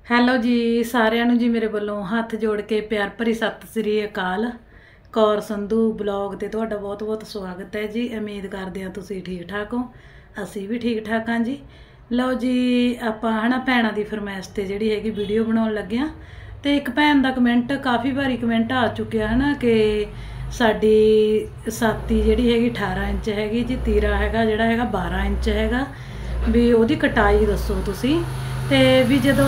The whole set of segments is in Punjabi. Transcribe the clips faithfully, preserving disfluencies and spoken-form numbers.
ਹੈਲੋ ਜੀ ਸਾਰਿਆਂ ਨੂੰ ਜੀ ਮੇਰੇ ਵੱਲੋਂ ਹੱਥ ਜੋੜ ਕੇ ਪਿਆਰ ਭਰੀ ਸਤਿ ਸ੍ਰੀ ਅਕਾਲ। ਕੌਰ ਸੰਧੂ ਬਲੌਗ ਤੇ ਤੁਹਾਡਾ ਬਹੁਤ ਬਹੁਤ ਸਵਾਗਤ ਹੈ ਜੀ। ਉਮੀਦ ਕਰਦੇ ਹਾਂ ਤੁਸੀਂ ਠੀਕ ਠਾਕ ਹੋ, ਅਸੀਂ ਵੀ ਠੀਕ ਠਾਕ ਹਾਂ ਜੀ। ਲਓ ਜੀ ਆਪਾਂ ਹਨਾ ਭੈਣਾਂ ਦੀ ਫਰਮਾਇਸ਼ ਤੇ ਜਿਹੜੀ ਹੈਗੀ ਵੀਡੀਓ ਬਣਾਉਣ ਲੱਗੇ ਹਾਂ ਤੇ ਇੱਕ ਭੈਣ ਦਾ ਕਮੈਂਟ ਕਾਫੀ ਵਾਰੀ ਕਮੈਂਟ ਆ ਚੁੱਕਿਆ ਹੈ ਕਿ ਸਾਡੀ ਸਾਤੀ ਜਿਹੜੀ ਹੈਗੀ ਅਠਾਰਾਂ ਇੰਚ ਹੈਗੀ ਜੀ, ਤੀਰਾ ਹੈਗਾ ਜਿਹੜਾ ਹੈਗਾ ਬਾਰਾਂ ਇੰਚ ਹੈਗਾ, ਵੀ ਉਹਦੀ ਕਟਾਈ ਦੱਸੋ ਤੁਸੀਂ। ਤੇ ਵੀ ਜਦੋਂ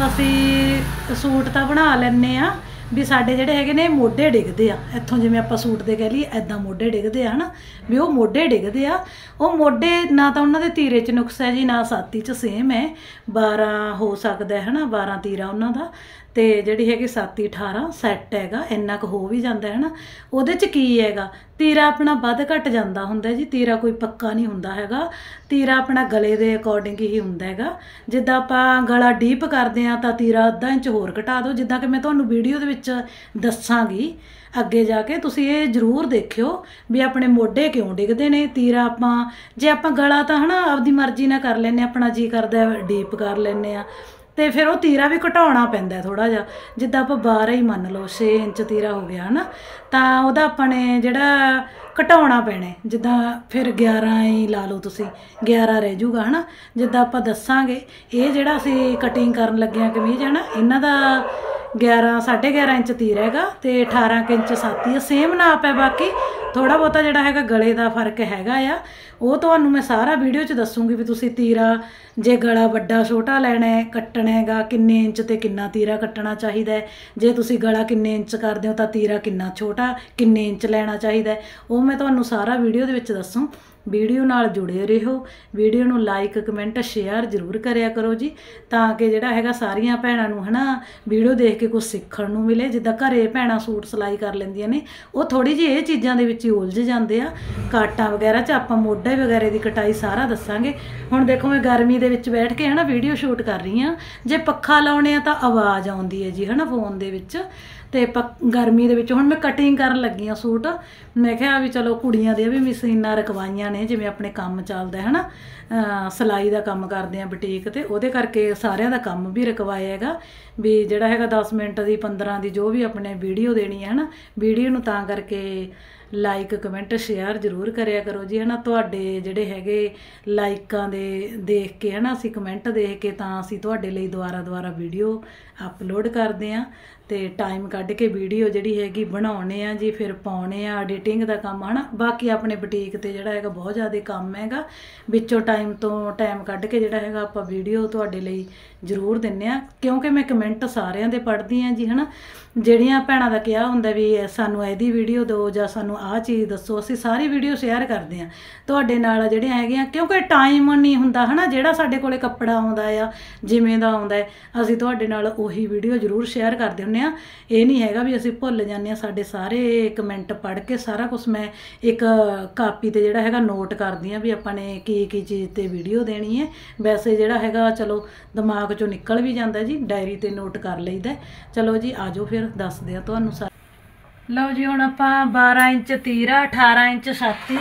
ਅਸੀਂ ਸੂਟ ਤਾਂ ਬਣਾ ਲੈਂਦੇ ਆ ਵੀ ਸਾਡੇ ਜਿਹੜੇ ਹੈਗੇ ਨੇ ਮੋਢੇ ਡਿੱਗਦੇ ਆ ਇੱਥੋਂ, ਜਿਵੇਂ ਆਪਾਂ ਸੂਟ ਦੇ ਕਹਿ ਲਈਏ ਐਦਾਂ ਮੋਢੇ ਡਿੱਗਦੇ ਆ ਹਨਾ, ਵੀ ਉਹ ਮੋਢੇ ਡਿੱਗਦੇ ਆ। ਉਹ ਮੋਢੇ ਨਾ ਤਾਂ ਉਹਨਾਂ ਦੇ ਤੀਰੇ 'ਚ ਨੁਕਸ ਹੈ ਜੀ, ਨਾ ਸਾਤੀ 'ਚ ਸੇਮ ਹੈ। ਬਾਰਾਂ ਹੋ ਸਕਦਾ ਹੈ ਨਾ, ਬਾਰਾਂ ਤੀਰਾ ਉਹਨਾਂ ਦਾ, ਤੇ ਜਿਹੜੀ ਹੈਗੀ ਸਾਤੀ ਅਠਾਰਾਂ ਸੈੱਟ ਹੈਗਾ, ਇੰਨਾ ਕੁ ਹੋ ਵੀ ਜਾਂਦਾ ਹੈ ਨਾ। ਉਹਦੇ 'ਚ ਕੀ ਹੈਗਾ, ਤੀਰਾ ਆਪਣਾ ਵੱਧ ਘੱਟ ਜਾਂਦਾ ਹੁੰਦਾ ਜੀ, ਤੀਰਾ ਕੋਈ ਪੱਕਾ ਨਹੀਂ ਹੁੰਦਾ ਹੈਗਾ। ਤੀਰਾ ਆਪਣਾ ਗਲੇ ਦੇ ਅਕੋਰਡਿੰਗ ਹੀ ਹੁੰਦਾ ਹੈਗਾ। ਜਿੱਦਾਂ ਆਪਾਂ ਗਲਾ ਡੀਪ ਕਰਦੇ ਹਾਂ ਤਾਂ ਤੀਰਾ ਅੱਧਾ ਇੰਚ ਹੋਰ ਘਟਾ ਦਿਓ, ਜਿੱਦਾਂ ਕਿ ਮੈਂ ਤੁਹਾਨੂੰ ਵੀਡੀਓ ਦੇ ਵਿੱਚ ਦੱਸਾਂਗੀ ਅੱਗੇ ਜਾ ਕੇ। ਤੁਸੀਂ ਇਹ ਜ਼ਰੂਰ ਦੇਖਿਓ ਵੀ ਆਪਣੇ ਮੋਢੇ ਕਿਉਂ ਡਿੱਗਦੇ ਨੇ। ਤੀਰਾ ਆਪਾਂ ਜੇ ਆਪਾਂ ਗਲਾ ਤਾਂ ਹੈ ਨਾ ਆਪਦੀ ਮਰਜ਼ੀ ਨਾਲ ਕਰ ਲੈਂਦੇ, ਆਪਣਾ ਜੀ ਕਰਦਾ ਡੀਪ ਕਰ ਲੈਂਦੇ ਆ, ਤੇ ਫਿਰ ਉਹ ਤੀਰਾ ਵੀ ਘਟਾਉਣਾ ਪੈਂਦਾ ਥੋੜ੍ਹਾ ਜਿਹਾ। ਜਿੱਦਾਂ ਆਪਾਂ ਬਾਰਾਂ ਹੀ ਮੰਨ ਲਓ, ਛੇ ਇੰਚ ਤੀਰਾ ਹੋ ਗਿਆ ਹੈ ਨਾ, ਤਾਂ ਉਹਦਾ ਆਪਾਂ ਨੇ ਜਿਹੜਾ ਘਟਾਉਣਾ ਪੈਣਾ, ਜਿੱਦਾਂ ਫਿਰ ਗਿਆਰਾਂ ਹੀ ਲਾ ਲਓ ਤੁਸੀਂ, ਗਿਆਰਾਂ ਰਹਿ ਜੂਗਾ ਹੈ ਨਾ। ਜਿੱਦਾਂ ਆਪਾਂ ਦੱਸਾਂਗੇ ਇਹ ਜਿਹੜਾ ਅਸੀਂ ਕਟਿੰਗ ਕਰਨ ਲੱਗੇ ਹਾਂ ਕਮੀਜ਼ ਹੈ ਨਾ, ਇਹਨਾਂ ਦਾ ਗਿਆਰਾਂ ਸਾਢੇ ਗਿਆਰਾਂ ਇੰਚ ਤੀਰ ਹੈਗਾ ਤੇ ਅਠਾਰਾਂ ਕੁ ਇੰਚ ਸਾਤੀ ਹੈ, ਸੇਮ ਨਾਪ ਹੈ। ਬਾਕੀ ਥੋੜ੍ਹਾ ਬਹੁਤਾ ਜਿਹੜਾ ਹੈਗਾ ਗਲੇ ਦਾ ਫਰਕ ਹੈਗਾ ਆ, ਉਹ ਤੁਹਾਨੂੰ ਮੈਂ ਸਾਰਾ ਵੀਡੀਓ 'ਚ ਦੱਸੂਗੀ ਵੀ ਤੁਸੀਂ ਤੀਰਾ ਜੇ ਗਲਾ ਵੱਡਾ ਛੋਟਾ ਲੈਣਾ ਹੈ, ਕੱਟਣਾ ਹੈਗਾ ਕਿੰਨੇ ਇੰਚ ਤੇ ਕਿੰਨਾ ਤੀਰਾ ਕੱਟਣਾ ਚਾਹੀਦਾ ਹੈ। ਜੇ ਤੁਸੀਂ ਗਲਾ ਕਿੰਨੇ ਇੰਚ ਕਰਦੇ ਹੋ ਤਾਂ ਤੀਰਾ ਕਿੰਨਾ ਛੋਟਾ ਕਿੰਨੇ ਇੰਚ ਲੈਣਾ ਚਾਹੀਦਾ, ਉਹ ਮੈਂ ਤੁਹਾਨੂੰ ਸਾਰਾ ਵੀਡੀਓ ਦੇ ਵਿੱਚ ਦੱਸੂ। ਵੀਡੀਓ ਨਾਲ ਜੁੜੇ ਰਹੋ, ਵੀਡੀਓ ਨੂੰ ਲਾਈਕ ਕਮੈਂਟ ਸ਼ੇਅਰ ਜ਼ਰੂਰ ਕਰਿਆ ਕਰੋ ਜੀ, ਤਾਂ ਕਿ ਜਿਹੜਾ ਹੈਗਾ ਸਾਰੀਆਂ ਭੈਣਾਂ ਨੂੰ ਹੈ ਨਾ ਵੀਡੀਓ ਦੇਖ ਕੇ ਕੁਝ ਸਿੱਖਣ ਨੂੰ ਮਿਲੇ। ਜਿੱਦਾਂ ਘਰੇ ਭੈਣਾਂ ਸੂਟ ਸਿਲਾਈ ਕਰ ਲੈਂਦੀਆਂ ਨੇ, ਉਹ ਥੋੜ੍ਹੀ ਜਿਹੀ ਇਹ ਚੀਜ਼ਾਂ ਦੇ ਵਿੱਚ ਹੀ ਉਲਝ ਜਾਂਦੇ ਆ। ਕਾਟਾਂ ਵਗੈਰਾ 'ਚ ਆਪਾਂ ਮੋਢੇ ਵਗੈਰੇ ਦੀ ਕਟਾਈ ਸਾਰਾ ਦੱਸਾਂਗੇ। ਹੁਣ ਦੇਖੋ ਮੈਂ ਗਰਮੀ ਦੇ ਵਿੱਚ ਬੈਠ ਕੇ ਹੈ ਨਾ ਵੀਡੀਓ ਸ਼ੂਟ ਕਰ ਰਹੀ ਹਾਂ, ਜੇ ਪੱਖਾ ਲਾਉਣੇ ਆ ਤਾਂ ਆਵਾਜ਼ ਆਉਂਦੀ ਹੈ ਜੀ ਹੈ ਨਾ ਫੋਨ ਦੇ ਵਿੱਚ। ਤੇ ਪ ਗਰਮੀ ਦੇ ਵਿੱਚ ਹੁਣ ਮੈਂ ਕਟਿੰਗ ਕਰਨ ਲੱਗੀ ਹਾਂ ਸੂਟ। ਮੈਂ ਕਿਹਾ ਵੀ ਚਲੋ ਕੁੜੀਆਂ ਦੀਆਂ ਵੀ ਮਸ਼ੀਨਾਂ ਰਖਵਾਈਆਂ ਨੇ, ਜਿਵੇਂ ਆਪਣੇ ਕੰਮ ਚੱਲਦਾ ਹੈ ਨਾ, ਸਿਲਾਈ ਦਾ ਕੰਮ ਕਰਦੇ ਆ ਬੁਟੀਕ ਤੇ, ਉਹਦੇ ਕਰਕੇ ਸਾਰਿਆਂ ਦਾ ਕੰਮ ਵੀ ਰਖਵਾਇਆ ਹੈਗਾ ਵੀ ਜਿਹੜਾ ਹੈਗਾ ਦਸ ਮਿੰਟ ਦੀ ਪੰਦਰਾਂ ਦੀ ਜੋ ਵੀ ਆਪਣੇ ਵੀਡੀਓ ਦੇਣੀ ਹੈ ਨਾ, ਵੀਡੀਓ ਨੂੰ ਤਾਂ ਕਰਕੇ ਲਾਈਕ ਕਮੈਂਟ ਸ਼ੇਅਰ ਜ਼ਰੂਰ ਕਰਿਆ ਕਰੋ ਜੀ ਹੈ ਨਾ। ਤੁਹਾਡੇ ਜਿਹੜੇ ਹੈਗੇ ਲਾਈਕਾਂ ਦੇ ਦੇਖ ਕੇ ਹੈ ਨਾ, ਅਸੀਂ ਕਮੈਂਟ ਦੇਖ ਕੇ ਤਾਂ ਅਸੀਂ ਤੁਹਾਡੇ ਲਈ ਦੁਬਾਰਾ ਦੁਬਾਰਾ ਵੀਡੀਓ ਅਪਲੋਡ ਕਰਦੇ ਹਾਂ ਤੇ ਟਾਈਮ ਕੱਢ ਕੇ ਵੀਡੀਓ ਜਿਹੜੀ ਹੈਗੀ ਬਣਾਉਣੇ ਆ ਜੀ, ਫਿਰ ਪਾਉਣੇ ਆ, ਐਡੀਟਿੰਗ ਦਾ ਕੰਮ ਹੈ ਨਾ। ਬਾਕੀ ਆਪਣੇ ਬੁਟੀਕ ਤੇ ਜਿਹੜਾ ਹੈਗਾ ਬਹੁਤ ਜ਼ਿਆਦਾ ਕੰਮ ਹੈਗਾ, ਵਿੱਚੋਂ ਟਾਈਮ ਤੋਂ ਟਾਈਮ ਕੱਢ ਕੇ ਜਿਹੜਾ ਹੈਗਾ ਆਪਾਂ ਵੀਡੀਓ ਤੁਹਾਡੇ ਲਈ ਜ਼ਰੂਰ ਦਿੰਦੇ ਹਾਂ, ਕਿਉਂਕਿ ਮੈਂ ਕਮੈਂਟ ਸਾਰਿਆਂ ਦੇ ਪੜ੍ਹਦੀ ਹਾਂ ਜੀ ਹੈ ਨਾ। ਜਿਹੜੀਆਂ ਭੈਣਾਂ ਦਾ ਕਿਹਾ ਹੁੰਦਾ ਵੀ ਸਾਨੂੰ ਇਹਦੀ ਵੀਡੀਓ ਦਿਓ ਜਾਂ ਸਾਨੂੰ ਆਹ ਚੀਜ਼ ਦੱਸੋ, ਅਸੀਂ ਸਾਰੀ ਵੀਡੀਓ ਸ਼ੇਅਰ ਕਰਦੇ ਹਾਂ ਤੁਹਾਡੇ ਨਾਲ ਜਿਹੜੀਆਂ ਹੈਗੀਆਂ, ਕਿਉਂਕਿ ਟਾਈਮ ਨਹੀਂ ਹੁੰਦਾ ਹੈ ਨਾ। ਜਿਹੜਾ ਸਾਡੇ ਕੋਲੇ ਕੱਪੜਾ ਆਉਂਦਾ ਆ ਜਿਵੇਂ ਦਾ ਆਉਂਦਾ, ਅਸੀਂ ਤੁਹਾਡੇ ਨਾਲ ਉਹੀ ਵੀਡੀਓ ਜ਼ਰੂਰ ਸ਼ੇਅਰ ਕਰਦੇ ਹੁੰਦੇ ਹਾਂ। ਇਹ ਨਹੀਂ ਹੈਗਾ ਵੀ ਅਸੀਂ ਭੁੱਲ ਜਾਂਦੇ ਹਾਂ, ਸਾਡੇ ਸਾਰੇ ਕਮੈਂਟ ਪੜ੍ਹ ਕੇ ਸਾਰਾ ਕੁਛ ਮੈਂ ਇੱਕ ਕਾਪੀ 'ਤੇ ਜਿਹੜਾ ਹੈਗਾ ਨੋਟ ਕਰਦੀ ਹਾਂ ਵੀ ਆਪਾਂ ਨੇ ਕੀ ਕੀ ਚੀਜ਼ 'ਤੇ ਵੀਡੀਓ ਦੇਣੀ ਹੈ। ਵੈਸੇ ਜਿਹੜਾ ਹੈਗਾ ਚਲੋ ਦਿਮਾਗ 'ਚੋਂ ਨਿਕਲ ਵੀ ਜਾਂਦਾ ਜੀ, ਡਾਇਰੀ 'ਤੇ ਨੋਟ ਕਰ ਲਈਦਾ। ਚਲੋ ਜੀ ਆ ਜਾਓ ਫਿਰ ਦੱਸਦੇ ਆ ਤੁਹਾਨੂੰ ਸਾਰਾ। ਲਓ ਜੀ ਹੁਣ ਆਪਾਂ ਬਾਰਾਂ ਇੰਚ ਤੀਰਾ, ਅਠਾਰਾਂ ਇੰਚ ਛਾਤੀ,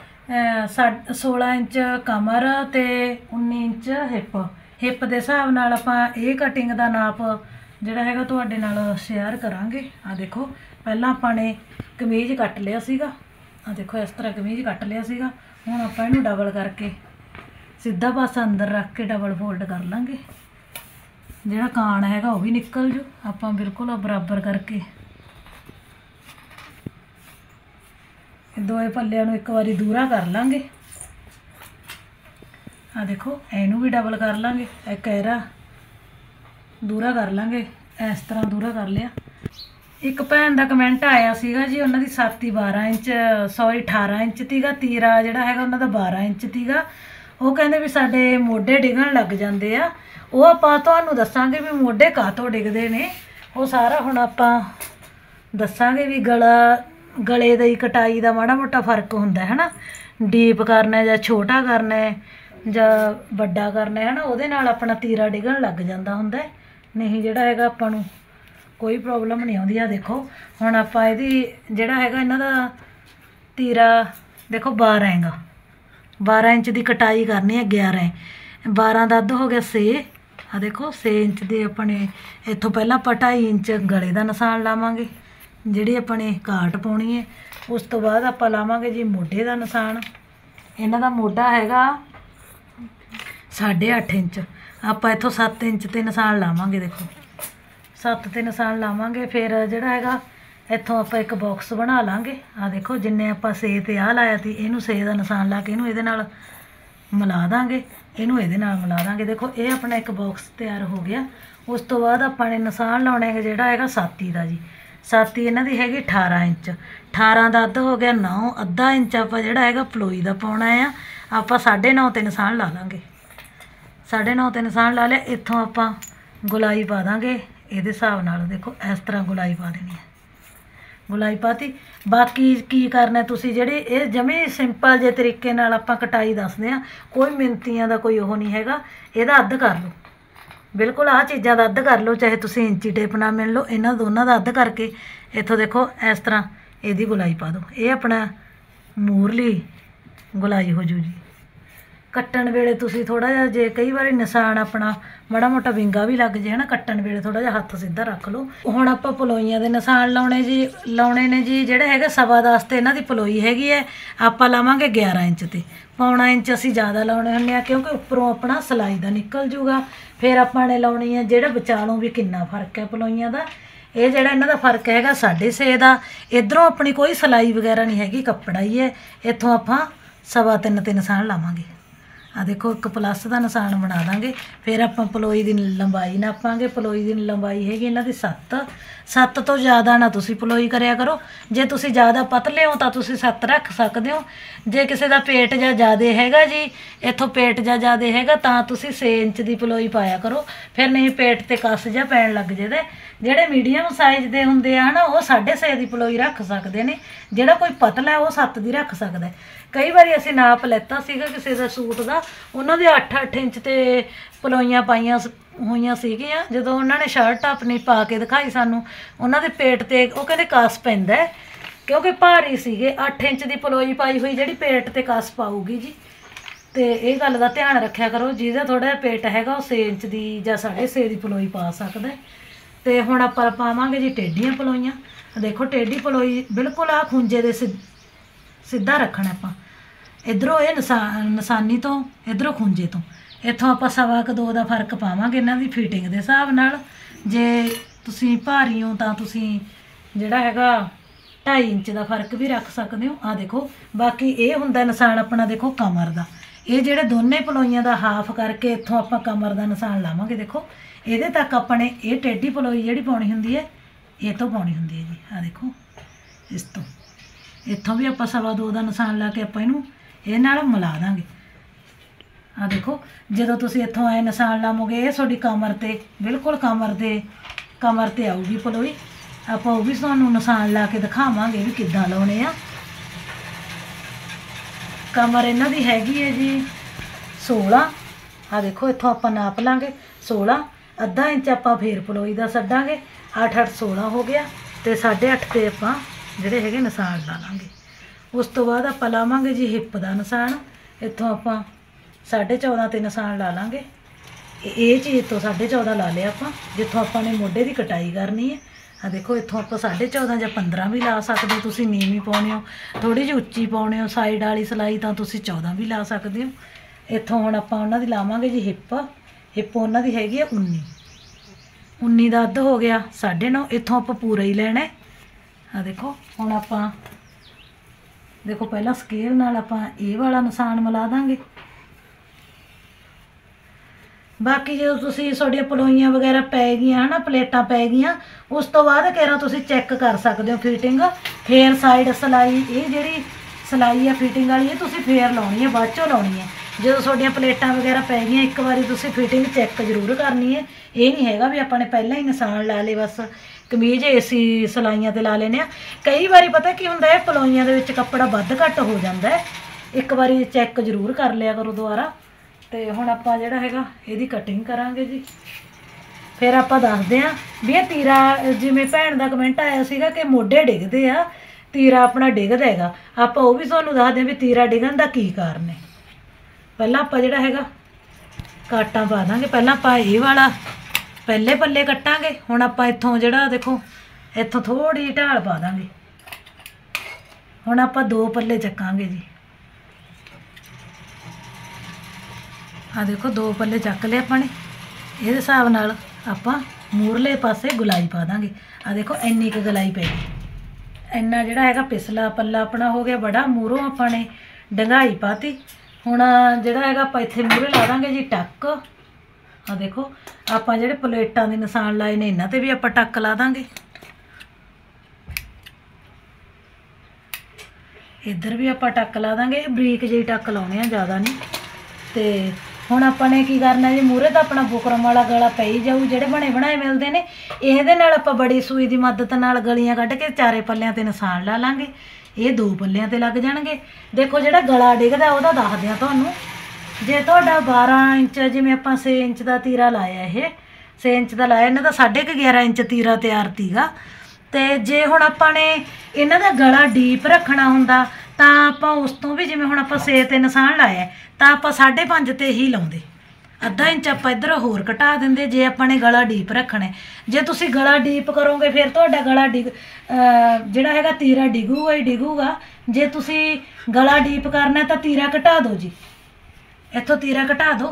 ਸਾ ਸੋਲਾਂ ਇੰਚ ਕਮਰ ਤੇ ਉੱਨੀ ਇੰਚ ਹਿੱਪ। ਹਿੱਪ ਦੇ ਹਿਸਾਬ ਨਾਲ ਆਪਾਂ ਇਹ ਕਟਿੰਗ ਦਾ ਨਾਪ ਜਿਹੜਾ ਹੈਗਾ ਤੁਹਾਡੇ ਨਾਲ ਸ਼ੇਅਰ ਕਰਾਂਗੇ। ਆ ਦੇਖੋ ਪਹਿਲਾਂ ਆਪਾਂ ਨੇ ਕਮੀਜ਼ ਕੱਟ ਲਿਆ ਸੀਗਾ, ਆ ਦੇਖੋ ਇਸ ਤਰ੍ਹਾਂ ਕਮੀਜ਼ ਕੱਟ ਲਿਆ ਸੀਗਾ। ਹੁਣ ਆਪਾਂ ਇਹਨੂੰ ਡਬਲ ਕਰਕੇ ਸਿੱਧਾ ਪਾਸਾ ਅੰਦਰ ਰੱਖ ਕੇ ਡਬਲ ਫੋਲਡ ਕਰ ਲਾਂਗੇ, ਜਿਹੜਾ ਕਾਣ ਹੈਗਾ ਉਹ ਵੀ ਨਿਕਲ ਜੂ। ਆਪਾਂ ਬਿਲਕੁਲ ਬਰਾਬਰ ਕਰਕੇ ਦੋਏ ਪੱਲਿਆਂ ਨੂੰ ਇੱਕ ਵਾਰੀ ਦੂਰਾ ਕਰ ਲਾਂਗੇ। ਆ ਦੇਖੋ ਇਹਨੂੰ ਵੀ ਡਬਲ ਕਰ ਲਾਂਗੇ, ਇੱਕ ਇਹਦਾ ਦੂਰਾ ਕਰ ਲਾਂਗੇ, ਇਸ ਤਰ੍ਹਾਂ ਦੂਰਾ ਕਰ ਲਿਆ। ਇੱਕ ਭੈਣ ਦਾ ਕਮੈਂਟ ਆਇਆ ਸੀਗਾ ਜੀ, ਉਹਨਾਂ ਦੀ ਛਾਤੀ ਬਾਰਾਂ ਇੰਚ ਸੌਰੀ ਅਠਾਰਾਂ ਇੰਚ ਤੀਗਾ, ਤੀਰਾ ਜਿਹੜਾ ਹੈਗਾ ਉਹਨਾਂ ਦਾ ਬਾਰਾਂ ਇੰਚ ਤੀਗਾ। ਉਹ ਕਹਿੰਦੇ ਵੀ ਸਾਡੇ ਮੋਢੇ ਡਿੱਗਣ ਲੱਗ ਜਾਂਦੇ ਆ। ਉਹ ਆਪਾਂ ਤੁਹਾਨੂੰ ਦੱਸਾਂਗੇ ਵੀ ਮੋਢੇ ਕਾਹਤੋਂ ਡਿੱਗਦੇ ਨੇ, ਉਹ ਸਾਰਾ ਹੁਣ ਆਪਾਂ ਦੱਸਾਂਗੇ। ਵੀ ਗਲਾ ਗਲੇ ਦੀ ਕਟਾਈ ਦਾ ਮਾੜਾ ਮੋਟਾ ਫਰਕ ਹੁੰਦਾ ਹੈ ਨਾ, ਡੀਪ ਕਰਨਾ ਜਾਂ ਛੋਟਾ ਕਰਨਾ ਜਾਂ ਵੱਡਾ ਕਰਨਾ ਹੈ ਨਾ, ਉਹਦੇ ਨਾਲ ਆਪਣਾ ਤੀਰਾ ਡਿੱਗਣ ਲੱਗ ਜਾਂਦਾ ਹੁੰਦਾ। ਨਹੀਂ ਜਿਹੜਾ ਹੈਗਾ ਆਪਾਂ ਨੂੰ ਕੋਈ ਪ੍ਰੋਬਲਮ ਨਹੀਂ ਆਉਂਦੀ। ਆ ਦੇਖੋ ਹੁਣ ਆਪਾਂ ਇਹਦੀ ਜਿਹੜਾ ਹੈਗਾ ਇਹਨਾਂ ਦਾ ਤੀਰਾ ਦੇਖੋ ਬਾਰਾਂ ਹੈਗਾ, ਬਾਰਾਂ ਇੰਚ ਦੀ ਕਟਾਈ ਕਰਨੀ ਹੈ। ਗਿਆਰਾਂ ਬਾਰਾਂ ਦਾ ਅੱਧ ਹੋ ਗਿਆ ਛੇ, ਆ देखो छे इंच ਦੇ ਆਪਣੇ ਇੱਥੋਂ ਪਹਿਲਾਂ ਆਪਾਂ ढाई इंच ਗਲੇ ਦਾ ਨਿਸ਼ਾਨ ਲਾਵਾਂਗੇ ਜਿਹੜੀ ਆਪਣੇ ਕਾਟ ਪਾਉਣੀ ਹੈ। ਉਸ ਤੋਂ ਬਾਅਦ ਆਪਾਂ ਲਾਵਾਂਗੇ ਜੀ ਮੋਢੇ ਦਾ ਨਿਸ਼ਾਨ। ਇਹਨਾਂ ਦਾ ਮੋਢਾ ਹੈਗਾ ਸਾਢੇ ਅੱਠ इंच, ਆਪਾਂ ਇੱਥੋਂ सत्त इंच ਤੇ ਨਿਸ਼ਾਨ ਲਾਵਾਂਗੇ। ਦੇਖੋ सत्त ਤੇ ਨਿਸ਼ਾਨ ਲਾਵਾਂਗੇ। ਫਿਰ ਜਿਹੜਾ ਹੈਗਾ ਇੱਥੋਂ ਆਪਾਂ ਇੱਕ ਬਾਕਸ ਬਣਾ ਲਾਂਗੇ। ਆ ਦੇਖੋ ਜਿੰਨੇ ਆਪਾਂ ਛੇ ਤੇ ਆਹ ਲਾਇਆ ਸੀ ਇਹਨੂੰ ਛੇ ਦਾ ਨਿਸ਼ਾਨ ਲਾ ਕੇ ਇਹਨੂੰ ਇਹਦੇ ਨਾਲ ਮਿਲਾ ਦਾਂਗੇ, ਇਹਨੂੰ ਇਹਦੇ ਨਾਲ ਮਿਲਾ ਦਾਂਗੇ। ਦੇਖੋ ਇਹ ਆਪਣਾ ਇੱਕ ਬਾਕਸ ਤਿਆਰ ਹੋ ਗਿਆ। ਉਸ ਤੋਂ ਬਾਅਦ ਆਪਾਂ ਨੇ ਨਿਸ਼ਾਨ ਲਾਉਣਾ ਹੈ ਜਿਹੜਾ ਹੈਗਾ ਛਾਤੀ ਦਾ ਜੀ। ਛਾਤੀ ਇਹਨਾਂ ਦੀ ਹੈਗੀ अठारह इंच, अठारह ਦਾ ਅੱਧ ਹੋ ਗਿਆ नौ, ਅੱਧਾ ਇੰਚ ਆਪਾਂ ਜਿਹੜਾ ਹੈਗਾ ਪਲੋਈ ਦਾ ਪਾਉਣਾ ਆ। ਆਪਾਂ ਸਾਢੇ नौ ਤੇ ਨਿਸ਼ਾਨ ਲਾ ਲਾਂਗੇ। ਸਾਢੇ नौ ਤੇ ਨਿਸ਼ਾਨ ਲਾ ਲਿਆ। ਇੱਥੋਂ ਆਪਾਂ ਗੁਲਾਈ ਪਾ ਦਾਂਗੇ ਇਹਦੇ ਹਿਸਾਬ ਨਾਲ। ਦੇਖੋ ਇਸ ਤਰ੍ਹਾਂ ਗੁਲਾਈ ਪਾ ਦੇਣੀ ਹੈ। ਗੁਲਾਈ ਪਾਤੀ। ਬਾਕੀ ਕੀ ਕਰਨਾ ਤੁਸੀਂ ਜਿਹੜੇ ਇਹ ਜਮੇ ਸਿੰਪਲ ਜੇ ਤਰੀਕੇ ਨਾਲ ਆਪਾਂ ਕਟਾਈ ਦੱਸਦੇ ਹਾਂ, ਕੋਈ ਮਿੰਤੀਆਂ ਦਾ ਕੋਈ ਉਹ ਨਹੀਂ ਹੈਗਾ। ਇਹਦਾ ਅੱਧ ਕਰ ਲਓ, ਬਿਲਕੁਲ ਆਹ ਚੀਜ਼ਾਂ ਦਾ ਅੱਧ ਕਰ ਲਓ, ਚਾਹੇ ਤੁਸੀਂ ਇੰਚੀ ਟੇਪ ਨਾਲ ਮਿਲ ਲਓ। ਇਹਨਾਂ ਦੋਨਾਂ ਦਾ ਅੱਧ ਕਰਕੇ ਇੱਥੋਂ ਦੇਖੋ ਇਸ ਤਰ੍ਹਾਂ ਇਹਦੀ ਗੁਲਾਈ ਪਾ ਦਿਓ। ਇਹ ਆਪਣਾ ਮੂਰਲੀ ਗੁਲਾਈ ਹੋ ਜੂ ਜੀ। ਕੱਟਣ ਵੇਲੇ ਤੁਸੀਂ ਥੋੜ੍ਹਾ ਜਿਹਾ ਜੇ ਕਈ ਵਾਰੀ ਨਿਸ਼ਾਨ ਆਪਣਾ ਮਾੜਾ ਮੋਟਾ ਵਿੰਗਾ ਵੀ ਲੱਗ ਜੇ ਹੈ ਨਾ, ਕੱਟਣ ਵੇਲੇ ਥੋੜ੍ਹਾ ਜਿਹਾ ਹੱਥ ਸਿੱਧਾ ਰੱਖ ਲਓ। ਹੁਣ ਆਪਾਂ ਪਲੋਈਆਂ ਦੇ ਨਿਸ਼ਾਨ ਲਾਉਣੇ ਜੀ ਲਾਉਣੇ ਨੇ ਜੀ। ਜਿਹੜੇ ਹੈਗੇ ਸਵਾ ਦਸ ਤੇ ਇਹਨਾਂ ਦੀ ਪਲੋਈ ਹੈਗੀ ਹੈ, ਆਪਾਂ ਲਾਵਾਂਗੇ ਗਿਆਰਾਂ ਇੰਚ ਤੇ। ਪੌਣਾ ਇੰਚ ਅਸੀਂ ਜ਼ਿਆਦਾ ਲਾਉਣੇ ਹੁੰਦੇ ਹਾਂ ਕਿਉਂਕਿ ਉੱਪਰੋਂ ਆਪਣਾ ਸਿਲਾਈ ਦਾ ਨਿਕਲ ਜੂਗਾ। ਫਿਰ ਆਪਾਂ ਨੇ ਲਾਉਣੀ ਹੈ ਜਿਹੜਾ ਵਿਚਾਲੋਂ ਵੀ ਕਿੰਨਾ ਫਰਕ ਹੈ ਪਲੋਈਆਂ ਦਾ। ਇਹ ਜਿਹੜਾ ਇਹਨਾਂ ਦਾ ਫਰਕ ਹੈਗਾ ਸਾਢੇ ਛੇ ਦਾ। ਇੱਧਰੋਂ ਆਪਣੀ ਕੋਈ ਸਿਲਾਈ ਵਗੈਰਾ ਨਹੀਂ ਹੈਗੀ, ਕੱਪੜਾ ਹੀ ਹੈ। ਇੱਥੋਂ ਆਪਾਂ ਸਵਾ ਤਿੰਨ ਤੇ ਨਿਸ਼ਾਨ ਲਾਵਾਂਗੇ। ਆ ਦੇਖੋ ਇੱਕ ਪਲੱਸ ਦਾ ਨਿਸ਼ਾਨ ਬਣਾ ਦਾਂਗੇ। ਫਿਰ ਆਪਾਂ ਪਲੋਈ ਦੀ ਲੰਬਾਈ ਨਾਪਾਂਗੇ। ਪਲੋਈ ਦੀ ਲੰਬਾਈ ਹੈਗੀ ਇਹਨਾਂ ਦੀ ਸੱਤ। ਸੱਤ ਤੋਂ ਜ਼ਿਆਦਾ ਨਾ ਤੁਸੀਂ ਪਲੋਈ ਕਰਿਆ ਕਰੋ। ਜੇ ਤੁਸੀਂ ਜ਼ਿਆਦਾ ਪਤਲੇ ਹੋ ਤਾਂ ਤੁਸੀਂ ਸੱਤ ਰੱਖ ਸਕਦੇ ਹੋ। ਜੇ ਕਿਸੇ ਦਾ ਪੇਟ ਜਾਂ ਜ਼ਿਆਦਾ ਹੈਗਾ ਜੀ, ਇੱਥੋਂ ਪੇਟ ਜਾਂ ਜ਼ਿਆਦਾ ਹੈਗਾ ਤਾਂ ਤੁਸੀਂ ਛੇ ਇੰਚ ਦੀ ਪਲੋਈ ਪਾਇਆ ਕਰੋ। ਫਿਰ ਨਹੀਂ ਪੇਟ ਤੇ ਕੱਸ ਜਾਂ ਪੈਣ ਲੱਗ ਜੇ। ਜਿਹੜੇ ਮੀਡੀਅਮ ਸਾਈਜ਼ ਦੇ ਹੁੰਦੇ ਆ ਨਾ ਉਹ ਸਾਢੇ ਛੇ ਦੀ ਪਲੋਈ ਰੱਖ ਸਕਦੇ ਨੇ। ਜਿਹੜਾ ਕੋਈ ਪਤਲਾ ਉਹ ਸੱਤ ਦੀ ਰੱਖ ਸਕਦਾ। ਕਈ ਵਾਰੀ ਅਸੀਂ ਨਾਪ ਲੈਤਾ ਸੀਗਾ ਕਿਸੇ ਦਾ ਸੂਟ ਦਾ, ਉਹਨਾਂ ਦੇ ਅੱਠ ਅੱਠ ਇੰਚ ਤੇ ਪਲੋਈਆਂ ਪਾਈਆਂ ਹੋਈਆਂ ਸੀਗੀਆਂ। ਜਦੋਂ ਉਹਨਾਂ ਨੇ ਸ਼ਰਟ ਆਪਣੀ ਪਾ ਕੇ ਦਿਖਾਈ ਸਾਨੂੰ, ਉਹਨਾਂ ਦੇ ਪੇਟ ਤੇ ਉਹ ਕਹਿੰਦੇ ਕੱਸ ਪੈਂਦਾ ਕਿਉਂਕਿ ਭਾਰੀ ਸੀਗੇ। ਅੱਠ ਇੰਚ ਦੀ ਪਲੋਈ ਪਾਈ ਹੋਈ ਜਿਹੜੀ ਪੇਟ ਤੇ ਕੱਸ ਪਾਊਗੀ ਜੀ। ਤੇ ਇਹ ਗੱਲ ਦਾ ਧਿਆਨ ਰੱਖਿਆ ਕਰੋ। ਜਿਹਦਾ ਥੋੜ੍ਹਾ ਜਿਹਾ ਪੇਟ ਹੈਗਾ ਉਹ ਛੇ ਇੰਚ ਦੀ ਜਾਂ ਸਾਢੇ ਛੇ ਦੀ ਪਲੋਈ ਪਾ ਸਕਦਾ। ਤੇ ਹੁਣ ਆਪਾਂ ਪਾਵਾਂਗੇ ਜੀ ਟੇਢੀਆਂ ਪਲੋਈਆਂ। ਦੇਖੋ ਟੇਢੀ ਪਲੋਈ ਬਿਲਕੁਲ ਆ ਖੁੰਝੇ ਦੇ ਸਿ ਸਿੱਧਾ ਰੱਖਣਾ ਆਪਾਂ। ਇੱਧਰੋਂ ਇਹ ਨਿਸ਼ਾ ਨਿਸ਼ਾਨੀ ਤੋਂ, ਇੱਧਰੋਂ ਖੁੰਝੇ ਤੋਂ। ਇੱਥੋਂ ਆਪਾਂ ਸਵਾ ਕੁ ਦੋ ਦਾ ਫਰਕ ਪਾਵਾਂਗੇ ਇਹਨਾਂ ਦੀ ਫਿਟਿੰਗ ਦੇ ਹਿਸਾਬ ਨਾਲ। ਜੇ ਤੁਸੀਂ ਭਾਰੀ ਹੋ ਤਾਂ ਤੁਸੀਂ ਜਿਹੜਾ ਹੈਗਾ ਢਾਈ ਇੰਚ ਦਾ ਫਰਕ ਵੀ ਰੱਖ ਸਕਦੇ ਹੋ। ਆ ਦੇਖੋ ਬਾਕੀ ਇਹ ਹੁੰਦਾ ਨਿਸ਼ਾਨ ਆਪਣਾ ਦੇਖੋ ਕਮਰ ਦਾ। ਇਹ ਜਿਹੜੇ ਦੋਨੇ ਪਲੋਈਆਂ ਦਾ ਹਾਫ ਕਰਕੇ ਇੱਥੋਂ ਆਪਾਂ ਕਮਰ ਦਾ ਨਿਸ਼ਾਨ ਲਾਵਾਂਗੇ। ਦੇਖੋ ਇਹਦੇ ਤੱਕ ਆਪਾਂ ਨੇ ਇਹ ਟੇਢੀ ਪਲੋਈ ਜਿਹੜੀ ਪਾਉਣੀ ਹੁੰਦੀ ਹੈ ਇਹ ਤੋਂ ਪਾਉਣੀ ਹੁੰਦੀ ਹੈ ਜੀ। ਆ ਦੇਖੋ ਇਸ ਤੋਂ ਇੱਥੋਂ ਵੀ ਆਪਾਂ ਸਵਾ ਦੋ ਦਾ ਨਿਸ਼ਾਨ ਲਾ ਕੇ ਆਪਾਂ ਇਹਨੂੰ ਇਹ ਨਾਲ ਮਿਲਾ ਦਾਂਗੇ। ਆ ਦੇਖੋ ਜਦੋਂ ਤੁਸੀਂ ਇੱਥੋਂ ਆਏ ਨਿਸ਼ਾਨ ਲਾਵੋਗੇ ਇਹ ਤੁਹਾਡੀ ਕਮਰ 'ਤੇ ਬਿਲਕੁਲ ਕਮਰ ਦੇ ਕਮਰ 'ਤੇ ਆਊਗੀ ਪਲੋਈ। ਆਪਾਂ ਉਹ ਵੀ ਤੁਹਾਨੂੰ ਨਿਸ਼ਾਨ ਲਾ ਕੇ ਦਿਖਾਵਾਂਗੇ ਵੀ ਕਿੱਦਾਂ ਲਾਉਣੇ ਆ। ਕਮਰ ਇਹਨਾਂ ਦੀ ਹੈਗੀ ਹੈ ਜੀ सोलह। ਆ ਦੇਖੋ ਇੱਥੋਂ ਆਪਾਂ ਨਾਪ ਲਾਂਗੇ सोलह। ਅੱਧਾ ਇੰਚ ਆਪਾਂ ਫੇਰ ਪਲੋਈ ਦਾ ਛੱਡਾਂਗੇ। ਅੱਠ ਅੱਠ सोलह ਹੋ ਗਿਆ। ਤੇ ਸਾਢੇ ਅੱਠ ਤੇ ਆਪਾਂ ਜਿਹੜੇ ਹੈਗੇ ਨਿਸ਼ਾਨ ਲਾ ਲਾਂਗੇ। ਉਸ ਤੋਂ ਬਾਅਦ ਆਪਾਂ ਲਾਵਾਂਗੇ ਜੀ ਹਿੱਪ ਦਾ ਨਿਸ਼ਾਨ। ਇੱਥੋਂ ਆਪਾਂ ਸਾਢੇ ਚੌਦਾਂ ਤੇ ਨਿਸ਼ਾਨ ਲਾ ਲਾਂਗੇ। ਇਹ ਚੀਜ਼ ਤੋਂ ਸਾਢੇ ਚੌਦਾਂ ਲਾ ਲਿਆ ਆਪਾਂ ਜਿੱਥੋਂ ਆਪਾਂ ਨੇ ਮੋਢੇ ਦੀ ਕਟਾਈ ਕਰਨੀ ਹੈ। ਆ ਦੇਖੋ ਇੱਥੋਂ ਆਪਾਂ ਸਾਢੇ ਚੌਦਾਂ ਜਾਂ ਪੰਦਰਾਂ ਵੀ ਲਾ ਸਕਦੇ ਹੋ। ਤੁਸੀਂ ਨੀਵੀਂ ਪਾਉਣੇ ਹੋ, ਥੋੜ੍ਹੀ ਜਿਹੀ ਉੱਚੀ ਪਾਉਣੇ ਹੋ ਸਾਈਡ ਵਾਲੀ ਸਿਲਾਈ ਤਾਂ ਤੁਸੀਂ ਚੌਦਾਂ ਵੀ ਲਾ ਸਕਦੇ ਹੋ। ਇੱਥੋਂ ਹੁਣ ਆਪਾਂ ਉਹਨਾਂ ਦੀ ਲਾਵਾਂਗੇ ਜੀ ਹਿੱਪ। ਹਿੱਪ ਉਹਨਾਂ ਦੀ ਹੈਗੀ ਆ ਉੱਨੀ। ਉੱਨੀ ਦਾ ਅੱਧ ਹੋ ਗਿਆ ਸਾਢੇ ਨੌ। ਇੱਥੋਂ ਆਪਾਂ ਪੂਰਾ ਹੀ ਲੈਣਾ। ਆ ਦੇਖੋ ਹੁਣ ਆਪਾਂ ਦੇਖੋ ਪਹਿਲਾਂ ਸਕੇਲ ਨਾਲ ਆਪਾਂ ਇਹ ਵਾਲਾ ਨਿਸ਼ਾਨ ਮਿਲਾ ਦਾਂਗੇ। ਬਾਕੀ ਜਦੋਂ ਤੁਸੀਂ ਤੁਹਾਡੀਆਂ ਪਲੋਈਆਂ ਵਗੈਰਾ ਪੈ ਗਈਆਂ ਹੈ ਨਾ, ਪਲੇਟਾਂ ਪੈ ਗਈਆਂ, ਉਸ ਤੋਂ ਬਾਅਦ ਕਿਹੜਾ ਤੁਸੀਂ ਚੈੱਕ ਕਰ ਸਕਦੇ ਹੋ ਫਿਟਿੰਗ। ਫੇਰ ਸਾਈਡ ਸਿਲਾਈ ਇਹ ਜਿਹੜੀ ਸਿਲਾਈ ਆ ਫਿਟਿੰਗ ਵਾਲੀ ਇਹ ਤੁਸੀਂ ਫੇਰ ਲਾਉਣੀ ਹੈ, ਬਾਅਦ 'ਚੋਂ ਲਾਉਣੀ ਹੈ। ਜਦੋਂ ਤੁਹਾਡੀਆਂ ਪਲੇਟਾਂ ਵਗੈਰਾ ਪੈ ਗਈਆਂ ਇੱਕ ਵਾਰੀ ਤੁਸੀਂ ਫਿਟਿੰਗ ਚੈੱਕ ਜ਼ਰੂਰ ਕਰਨੀ ਹੈ। ਇਹ ਨਹੀਂ ਹੈਗਾ ਵੀ ਆਪਾਂ ਨੇ ਪਹਿਲਾਂ ਹੀ ਨਿਸ਼ਾਨ ਲਾ ਲਏ ਬਸ ਕਮੀਜ਼ ਏਸੀ ਸਿਲਾਈਆਂ 'ਤੇ ਲਾ ਲੈਂਦੇ ਹਾਂ। ਕਈ ਵਾਰੀ ਪਤਾ ਕੀ ਹੁੰਦਾ ਹੈ ਪਲੋਈਆਂ ਦੇ ਵਿੱਚ ਕੱਪੜਾ ਵੱਧ ਘੱਟ ਹੋ ਜਾਂਦਾ ਹੈ। ਇੱਕ ਵਾਰੀ ਚੈੱਕ ਜ਼ਰੂਰ ਕਰ ਲਿਆ ਕਰੋ ਦੁਬਾਰਾ। ਤੇ ਹੁਣ ਆਪਾਂ ਜਿਹੜਾ ਹੈਗਾ ਇਹਦੀ ਕਟਿੰਗ ਕਰਾਂਗੇ ਜੀ। ਫਿਰ ਆਪਾਂ ਦੱਸਦੇ ਹਾਂ ਵੀ ਇਹ ਤੀਰਾ ਜਿਵੇਂ ਭੈਣ ਦਾ ਕਮੈਂਟ ਆਇਆ ਸੀਗਾ ਕਿ ਮੋਢੇ ਡਿੱਗਦੇ ਆ, ਤੀਰਾ ਆਪਣਾ ਡਿੱਗਦਾ ਹੈਗਾ। ਆਪਾਂ ਉਹ ਵੀ ਤੁਹਾਨੂੰ ਦੱਸਦੇ ਹਾਂ ਵੀ ਤੀਰਾ ਡਿੱਗਣ ਦਾ ਕੀ ਕਾਰਨ ਹੈ। ਪਹਿਲਾਂ ਆਪਾਂ ਜਿਹੜਾ ਹੈਗਾ काटा पा देंगे। पहला आप ये वाला पहले पल्ले कट्टांगे। हुण आप इत्थों जिहड़ा देखो इत्थों थोड़ी ढाल पा देंगे। हुण आप दो पल्ले चकांगे जी। आ देखो दो पल्ले चक लिया अपने। ये हिसाब नाल आपां मूरले पासे गुलाई पा देंगे। आ देखो इन्नी क गुलाई पै गई। इन्ना जिहड़ा हैगा पिछला पल्ला अपना हो गया बड़ा। मूरों आपां ने डंगाई पाती। हुण जिहड़ा हैगा आपां इत्थे मूरे ला देंगे जी टक। आ देखो आपां जिहड़े प्लेटां दे निशान लाए ने इन्हां ते भी आपां टक ला देंगे। इधर भी आपां टक ला देंगे। बरीक जी टक लाउणे आ, ज़्यादा नहीं। ते हुण आपां ने की करना जी, मूरे तो अपना बुकरम वाला गला पै ही जाऊ। जिहड़े बने बनाए मिलते हैं इहदे नाल आपां बड़ी सूई की मदद नाल गलियां कढ के चारे पल्लियां ते निशान ला लांगे। ये दो पल्लियां ते लग जाणगे। देखो जिहड़ा गला डिगदा ओहदा दस दियां तुहानूं। जे तुहाडा बारह इंच जिवें आपां छे इंच का तीरा लाया, ये छे इंच का लाया, इन्हां दा साढ़े क ग्यारह इंच तीरा तैयार तीगा। तो जे हुण आपां ने इन्हां दा गला डीप रखना हुंदा तां आपां उस तों भी जिवें हुण आपां छे ते निशान लाया तां आपां साढ़े पंज ते ही लाउंदे। अद्धा इंच आपां इधर होर घटा देंदे जे आपां ने गला डीप रखना है। जे तुसीं गला डीप करोगे फिर तुहाडा गला डिग जिहड़ा हैगा तीरा डिगूगा ही डिगूगा। जे तुसीं गला डीप करना तां तीरा घटा दो जी। इत्थों तीरा घटा दो,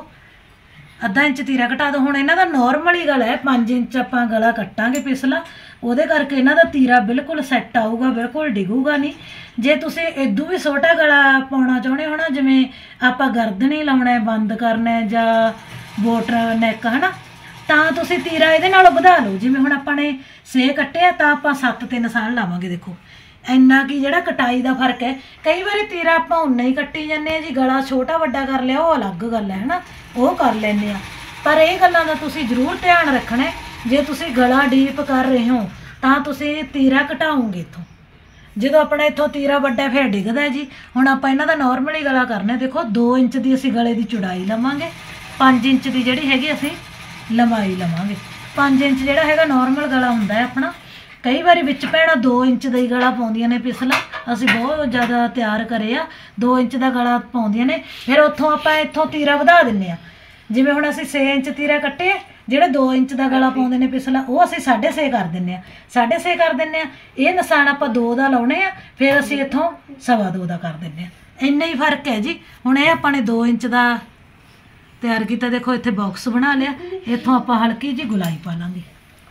अद्धा इंच तीरा घटा दो। हुण इन्हां दा नॉर्मल ही गला है, पाँच इंच आपां गला कट्टांगे पिछला। ਉਹਦੇ करके इन्हां दा तीरा बिल्कुल सैट आऊगा, बिल्कुल डिगूगा नहीं। जे तुसीं इदों भी छोटा गला पाउणा चाहुंदे हो ना, जिवें आपां गर्दन ही लाउणा है, बंद करना है जां बोट नैक है ना, तां तुसीं तीरा इहदे नालों वधा लओ। जिवें हुण आपां ने छे कट्टे तां आपां सत्त ते निशान लावांगे। देखो इन्ना कि जिहड़ा कटाई दा फर्क है। कई बार तीरा आपां उन्ना ही कट्टी जाने जी, गला छोटा वड्डा कर लिया वो अलग गल है ना, वो कर लैंदे आ। पर ये गल्लां दा तुसीं जरूर ध्यान रखना है। जे तुसीं गला डीप कर रहे हो तां तुसीं तीरा घटाओगे इत्थों। जो अपना इत्थों तीरा वड्डा फिर डिगदा जी। हुण आपां इन्हां दा नॉर्मल ही गला करना। देखो दो इंच की असीं गले की चौड़ाई लवांगे, पाँच इंच की जिहड़ी हैगी असीं लंबाई लवांगे। पाँच इंच जिहड़ा हैगा नॉर्मल गला हुंदा है अपना। कई बार विच भैणां दो इंच का ही गला पाउंदियां ने पिछला। असीं बहुत ज़्यादा तैयार करे आ, दो इंच का गला पाउंदियां ने। फिर उत्थों आपां इत्थों तीरा वधा दिंदे आ। जिवें हुण असीं छे इंच तीरा कट्टे, ਜਿਹੜੇ दो इंच का गला पाउंदे ने पिछला वो असीं साढ़े छे कर दिंदे आ। साढ़े छे कर दिंदे आ। ये निशान आपां दो दा लाउणे आ, फिर असीं इत्थों सवा दो दा कर दिंदे आ। इन्ना ही फर्क है जी। हुण ये आपां ने दो इंच का तैयार किया। देखो इत्थे बॉक्स बना लिया। इत्थों आपां हल्की जी गुलाई पा लांगे।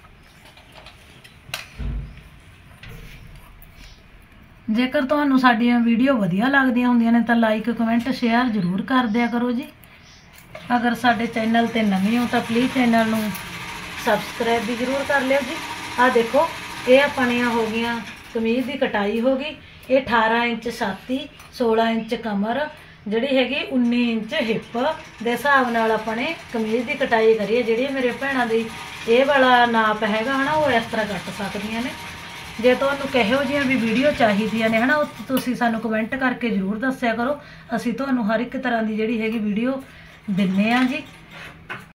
जेकर तुहानूं साडीआं वीडियो वधिया लगदियां हुंदियां ने तां लाइक कमेंट शेयर जरूर कर दिया करो जी। अगर साडे चैनल ते नवे हो तो प्लीज़ चैनल नूं सबसक्राइब भी जरूर कर लियो जी। आ देखो ये अपनियां हो गई कमीज़ की कटाई हो गई। ये अठारह इंच छाती, सोलह इंच कमर, जिहड़ी हैगी उन्नी इंच हिप दे हिसाब नाल अपने कमीज़ की कटाई करिए। जिहड़ी मेरे भैणां दी ये वाला नाप हैगा है ना, वो इस तरह कट सकदियां ने। जे तुहानूं किहो जिहियां भी वीडियो चाहिदियां ने है ना, तुसीं सानूं कमेंट करके जरूर दस्सिया करो। असीं तुहानूं हर एक तरह की जिहड़ी हैगी वीडियो दिन्ने आ जी।